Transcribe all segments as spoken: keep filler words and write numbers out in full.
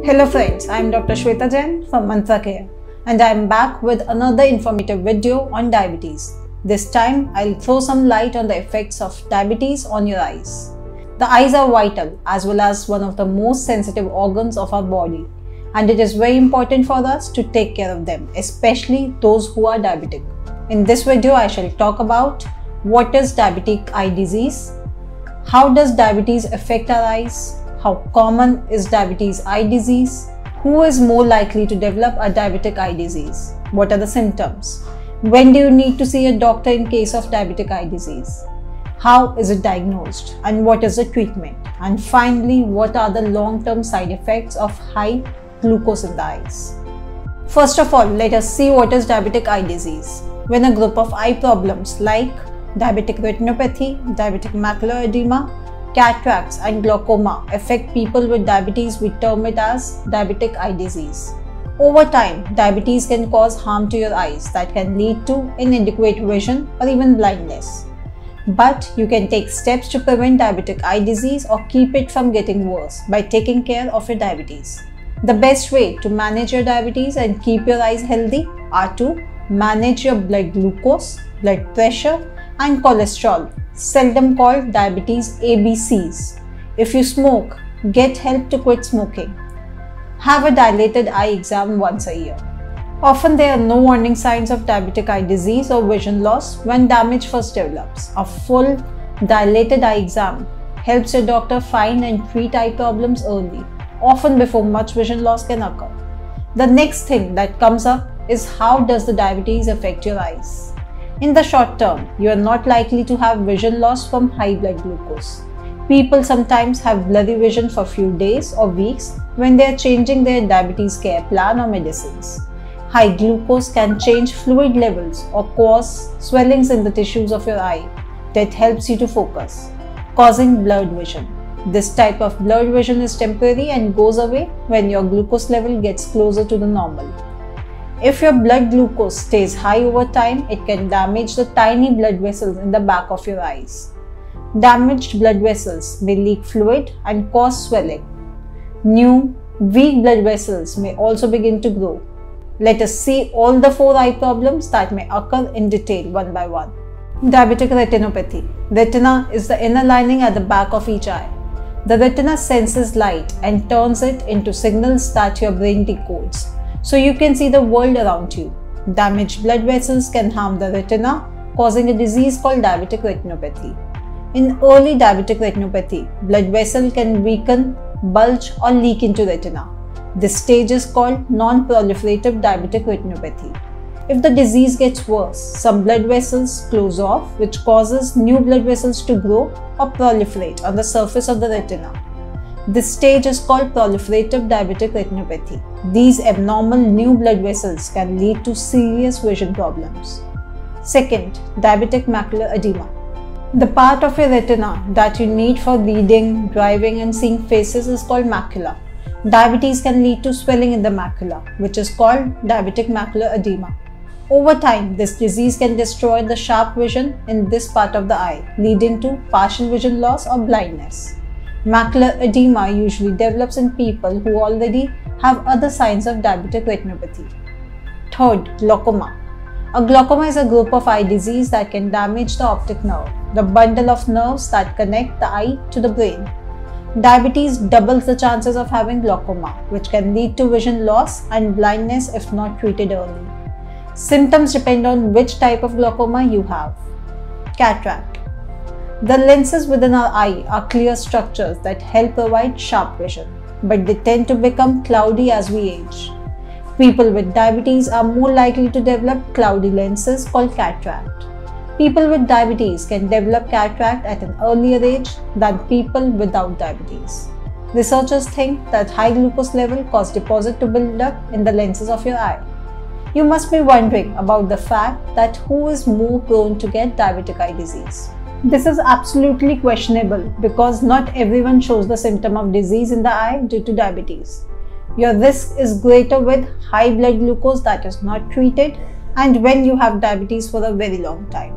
Hello friends, I am Doctor Shweta Jain from Mantra Care and I am back with another informative video on diabetes. This time I'll throw some light on the effects of diabetes on your eyes. The eyes are vital as well as one of the most sensitive organs of our body, and it is very important for us to take care of them, especially those who are diabetic. In this video I shall talk about what is diabetic eye disease, how does diabetes affect our eyes, how common is diabetes eye disease, who is more likely to develop a diabetic eye disease, what are the symptoms, when do you need to see a doctor in case of diabetic eye disease, how is it diagnosed and what is the treatment, and finally what are the long-term side effects of high glucose in the eyes. First of all, let us see what is diabetic eye disease. When a group of eye problems like diabetic retinopathy, diabetic macular edema, cataracts and glaucoma affect people with diabetes, we term it as diabetic eye disease. Over time, diabetes can cause harm to your eyes that can lead to inadequate vision or even blindness. But you can take steps to prevent diabetic eye disease or keep it from getting worse by taking care of your diabetes. The best way to manage your diabetes and keep your eyes healthy are to manage your blood glucose, blood pressure and cholesterol, seldom called diabetes A B Cs. If you smoke, get help to quit smoking. Have a dilated eye exam once a year. Often there are no warning signs of diabetic eye disease or vision loss when damage first develops. A full dilated eye exam helps your doctor find and treat eye problems early, often before much vision loss can occur. The next thing that comes up is how does the diabetes affect your eyes? In the short term, you are not likely to have vision loss from high blood glucose. People sometimes have blurry vision for few days or weeks when they are changing their diabetes care plan or medicines. High glucose can change fluid levels or cause swellings in the tissues of your eye that helps you to focus, causing blurred vision. This type of blurred vision is temporary and goes away when your glucose level gets closer to the normal. If your blood glucose stays high over time, it can damage the tiny blood vessels in the back of your eyes. Damaged blood vessels may leak fluid and cause swelling. New, weak blood vessels may also begin to grow. Let us see all the four eye problems that may occur in detail one by one. Diabetic retinopathy. Retina is the inner lining at the back of each eye. The retina senses light and turns it into signals that your brain decodes, so you can see the world around you. Damaged blood vessels can harm the retina, causing a disease called diabetic retinopathy. In early diabetic retinopathy, blood vessel can weaken, bulge or leak into retina. This stage is called non-proliferative diabetic retinopathy. If the disease gets worse, some blood vessels close off, which causes new blood vessels to grow or proliferate on the surface of the retina. This stage is called proliferative diabetic retinopathy. These abnormal new blood vessels can lead to serious vision problems. Second, diabetic macular edema. The part of your retina that you need for reading, driving and seeing faces is called macula. Diabetes can lead to swelling in the macula, which is called diabetic macular edema. Over time, this disease can destroy the sharp vision in this part of the eye, leading to partial vision loss or blindness. Macular edema usually develops in people who already have other signs of diabetic retinopathy. Third, glaucoma. A glaucoma is a group of eye disease that can damage the optic nerve, the bundle of nerves that connect the eye to the brain. Diabetes doubles the chances of having glaucoma, which can lead to vision loss and blindness if not treated early. Symptoms depend on which type of glaucoma you have. Cataract. The lenses within our eye are clear structures that help provide sharp vision, but they tend to become cloudy as we age. People with diabetes are more likely to develop cloudy lenses called cataract. People with diabetes can develop cataract at an earlier age than people without diabetes. Researchers think that high glucose level cause deposit to build up in the lenses of your eye. You must be wondering about the fact that who is more prone to get diabetic eye disease. This is absolutely questionable because not everyone shows the symptom of disease in the eye due to diabetes. Your risk is greater with high blood glucose that is not treated and when you have diabetes for a very long time.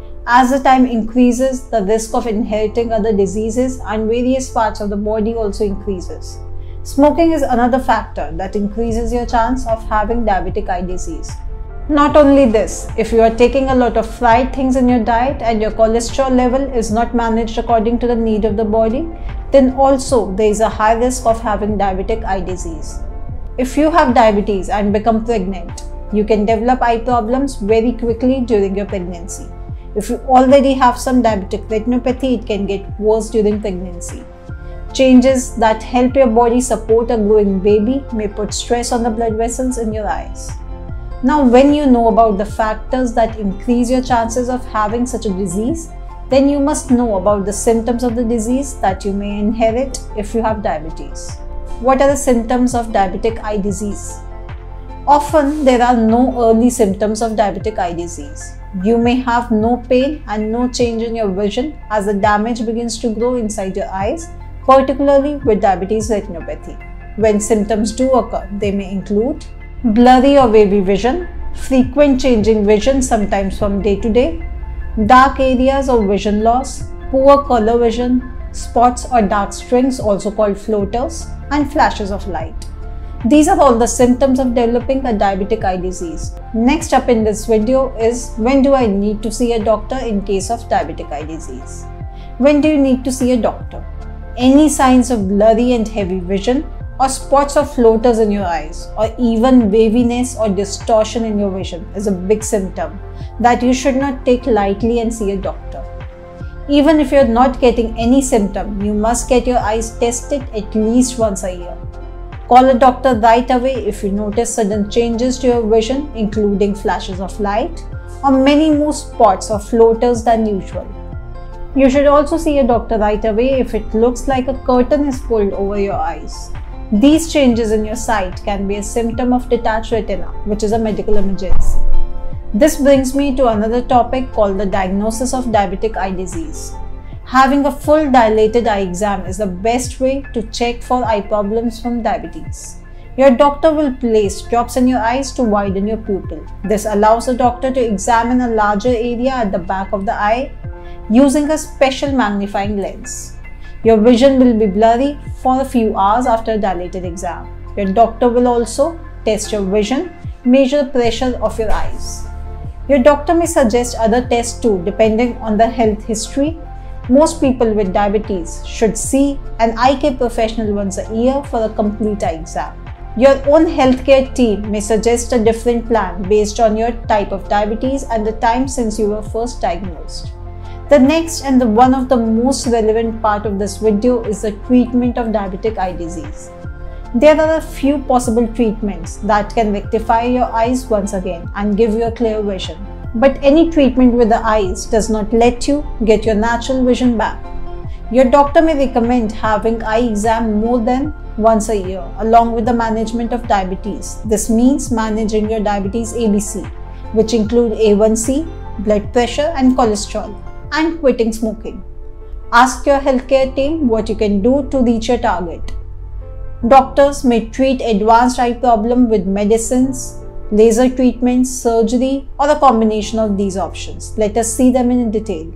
As the time increases, the risk of inheriting other diseases and various parts of the body also increases. Smoking is another factor that increases your chance of having diabetic eye disease. Not only this, if you are taking a lot of fried things in your diet and your cholesterol level is not managed according to the need of the body, then also there is a high risk of having diabetic eye disease. If you have diabetes and become pregnant, you can develop eye problems very quickly during your pregnancy. If you already have some diabetic retinopathy, it can get worse during pregnancy. Changes that help your body support a growing baby may put stress on the blood vessels in your eyes. Now, when you know about the factors that increase your chances of having such a disease, then you must know about the symptoms of the disease that you may inherit if you have diabetes. What are the symptoms of diabetic eye disease? Often, there are no early symptoms of diabetic eye disease. You may have no pain and no change in your vision as the damage begins to grow inside your eyes, particularly with diabetes retinopathy. When symptoms do occur, they may include blurry or wavy vision, frequent changing vision sometimes from day to day, dark areas of vision loss, poor color vision, spots or dark strings also called floaters, and flashes of light. These are all the symptoms of developing a diabetic eye disease. Next up in this video is when do I need to see a doctor in case of diabetic eye disease? When do you need to see a doctor? Any signs of blurry and heavy vision, or spots or floaters in your eyes, or even waviness or distortion in your vision is a big symptom that you should not take lightly and see a doctor. Even if you're not getting any symptom, you must get your eyes tested at least once a year. Call a doctor right away if you notice sudden changes to your vision, including flashes of light or many more spots or floaters than usual. You should also see a doctor right away if it looks like a curtain is pulled over your eyes. These changes in your sight can be a symptom of detached retina, which is a medical emergency. This brings me to another topic called the diagnosis of diabetic eye disease. Having a full dilated eye exam is the best way to check for eye problems from diabetes. Your doctor will place drops in your eyes to widen your pupil. This allows the doctor to examine a larger area at the back of the eye using a special magnifying lens. Your vision will be blurry for a few hours after a dilated exam. Your doctor will also test your vision, measure the pressure of your eyes. Your doctor may suggest other tests too, depending on the health history. Most people with diabetes should see an eye care professional once a year for a complete eye exam. Your own healthcare team may suggest a different plan based on your type of diabetes and the time since you were first diagnosed. The next and the one of the most relevant part of this video is the treatment of diabetic eye disease. There are a few possible treatments that can rectify your eyes once again and give you a clear vision. But any treatment with the eyes does not let you get your natural vision back. Your doctor may recommend having eye exam more than once a year along with the management of diabetes. This means managing your diabetes A B C, which include A one C, blood pressure and cholesterol, and quitting smoking. Ask your healthcare team what you can do to reach your target. Doctors may treat advanced eye problem with medicines, laser treatments, surgery, or a combination of these options. Let us see them in detail.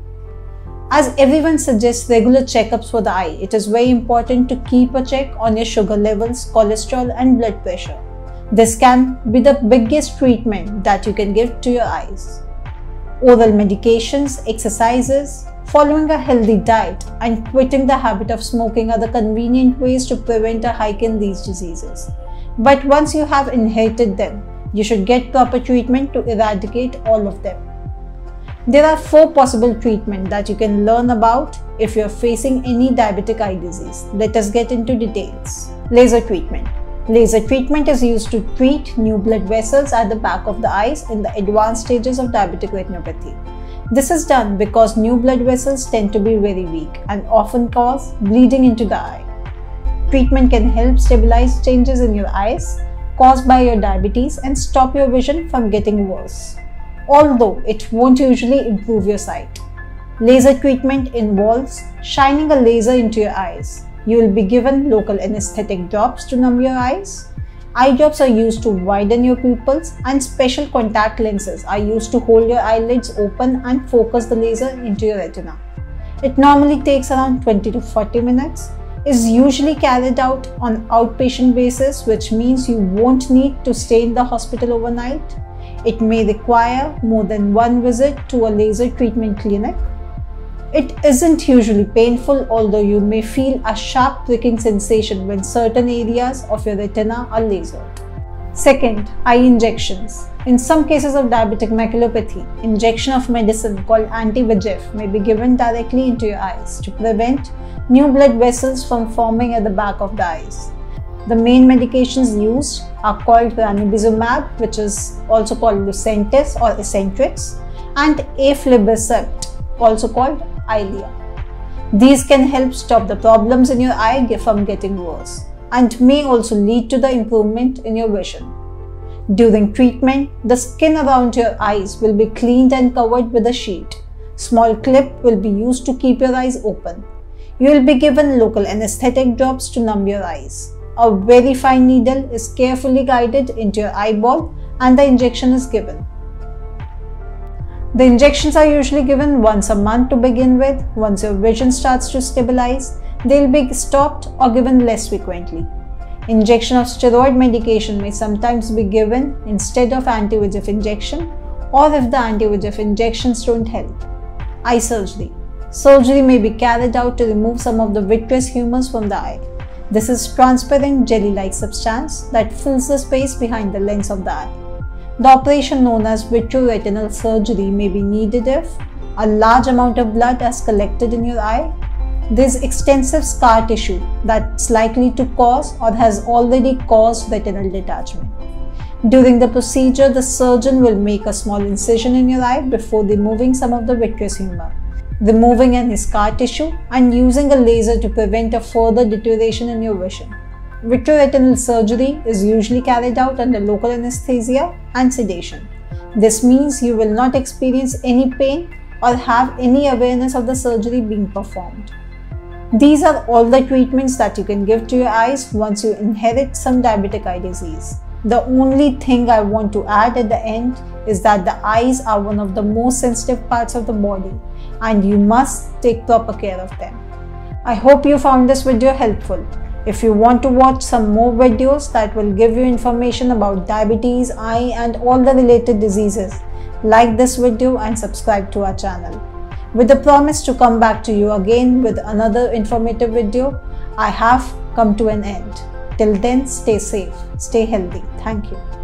As everyone suggests regular checkups for the eye, it is very important to keep a check on your sugar levels, cholesterol, and blood pressure. This can be the biggest treatment that you can give to your eyes. Oral medications, exercises, following a healthy diet, and quitting the habit of smoking are the convenient ways to prevent a hike in these diseases. But once you have inherited them, you should get proper treatment to eradicate all of them. There are four possible treatments that you can learn about if you are facing any diabetic eye disease. Let us get into details. Laser treatment. Laser treatment is used to treat new blood vessels at the back of the eyes in the advanced stages of diabetic retinopathy. This is done because new blood vessels tend to be very weak and often cause bleeding into the eye. Treatment can help stabilize changes in your eyes caused by your diabetes and stop your vision from getting worse, although it won't usually improve your sight. Laser treatment involves shining a laser into your eyes. You will be given local anesthetic drops to numb your eyes. Eye drops are used to widen your pupils, and special contact lenses are used to hold your eyelids open and focus the laser into your retina. It normally takes around twenty to forty minutes. is usually carried out on outpatient basis, which means you won't need to stay in the hospital overnight. It may require more than one visit to a laser treatment clinic. It isn't usually painful, although you may feel a sharp pricking sensation when certain areas of your retina are lasered. Second, eye injections. In some cases of diabetic maculopathy, injection of medicine called anti V E G F may be given directly into your eyes to prevent new blood vessels from forming at the back of the eyes. The main medications used are called ranibizumab, which is also called Lucentis or Eccentrix, and aflibercept, also called Eylea. These can help stop the problems in your eye from getting worse and may also lead to the improvement in your vision. During treatment, the skin around your eyes will be cleaned and covered with a sheet. Small clip will be used to keep your eyes open. You will be given local anesthetic drops to numb your eyes. A very fine needle is carefully guided into your eyeball and the injection is given. The injections are usually given once a month to begin with. Once your vision starts to stabilize, they will be stopped or given less frequently. Injection of steroid medication may sometimes be given instead of anti V E G F injection, or if the anti V E G F injections don't help. Eye surgery. Surgery may be carried out to remove some of the vitreous humors from the eye. This is transparent jelly-like substance that fills the space behind the lens of the eye. The operation known as vitreoretinal surgery may be needed if a large amount of blood has collected in your eye, there is extensive scar tissue that's likely to cause or has already caused retinal detachment. During the procedure, the surgeon will make a small incision in your eye before removing some of the vitreous humor, removing any scar tissue and using a laser to prevent a further deterioration in your vision. Vitreoretinal surgery is usually carried out under local anesthesia and sedation. This means you will not experience any pain or have any awareness of the surgery being performed. These are all the treatments that you can give to your eyes once you inherit some diabetic eye disease. The only thing I want to add at the end is that the eyes are one of the most sensitive parts of the body and you must take proper care of them. I hope you found this video helpful. If you want to watch some more videos that will give you information about diabetes, eye and all the related diseases, like this video and subscribe to our channel. With the promise to come back to you again with another informative video, I have come to an end. Till then, stay safe, stay healthy. Thank you.